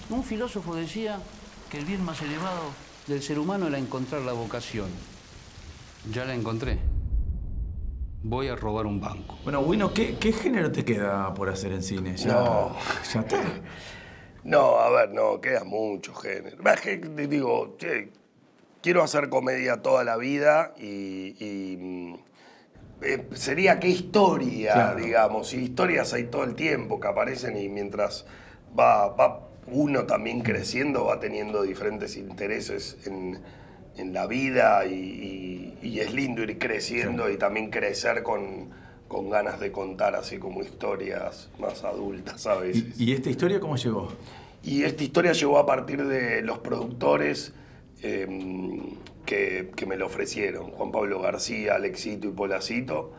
Un filósofo decía que el bien más elevado del ser humano era encontrar la vocación. Ya la encontré. Voy a robar un banco. Bueno, Wino, ¿qué género te queda por hacer en cine? No. ¿Ya está? No, a ver, no, queda mucho género. Es que, digo, che, quiero hacer comedia toda la vida sería qué historia, Claro. digamos. Y historias hay todo el tiempo que aparecen y mientras va uno también creciendo, va teniendo diferentes intereses en la vida y es lindo ir creciendo, Claro. y también crecer con ganas de contar así como historias más adultas a veces. ¿Y esta historia cómo llegó? Y esta historia llegó a partir de los productores que me lo ofrecieron, Juan Pablo García, Alexito y Polacito,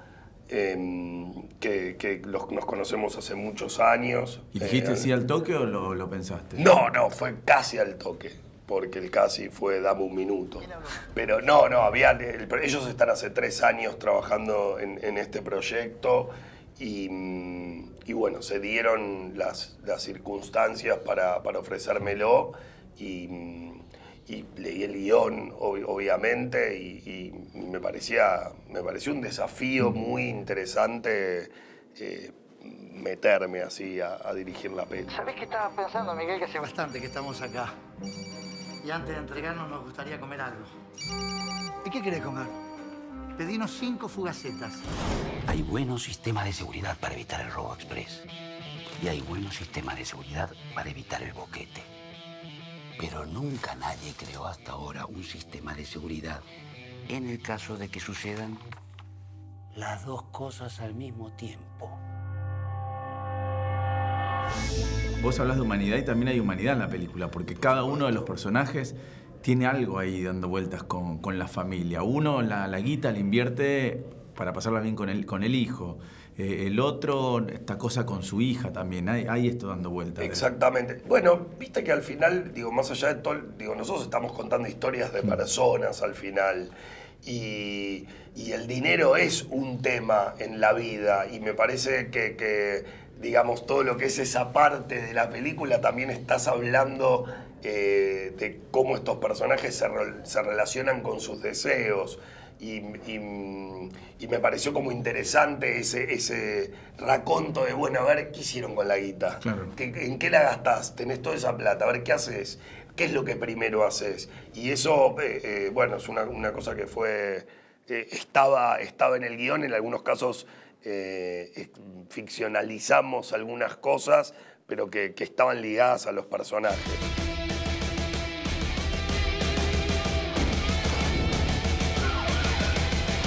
que nos conocemos hace muchos años. ¿Y dijiste sí al toque o lo pensaste? No, fue casi al toque, porque el casi fue dame un minuto. Pero no, ellos están hace 3 años trabajando en este proyecto y bueno, se dieron las circunstancias para ofrecérmelo y leí el guión, obviamente, y me pareció un desafío muy interesante meterme así a dirigir la peli. ¿Sabés qué estaba pensando, Miguel? Que hace bastante que estamos acá. Y antes de entregarnos nos gustaría comer algo. ¿Y qué querés comer? Pedinos 5 fugacetas. Hay buenos sistemas de seguridad para evitar el robo express. Y hay buenos sistemas de seguridad para evitar el boquete. Pero nunca nadie creó hasta ahora un sistema de seguridad en el caso de que sucedan las dos cosas al mismo tiempo. Vos hablas de humanidad y también hay humanidad en la película, porque cada uno de los personajes tiene algo ahí dando vueltas con la familia. Uno la guita la invierte para pasarla bien con el hijo. El otro, esta cosa con su hija también. Hay esto dando vueltas. Exactamente. Bueno, viste que al final, digo, más allá de todo, digo, nosotros estamos contando historias de personas al final. Y el dinero es un tema en la vida. Y me parece que digamos, todo lo que es esa parte de la película, también estás hablando de cómo estos personajes se relacionan con sus deseos. Y me pareció como interesante ese raconto de, bueno, a ver, ¿qué hicieron con la guita? Claro. ¿En qué la gastás? Tenés toda esa plata, a ver, ¿qué haces? ¿Qué es lo que primero haces? Y eso, bueno, es una cosa que estaba en el guión. En algunos casos ficcionalizamos algunas cosas, pero que estaban ligadas a los personajes.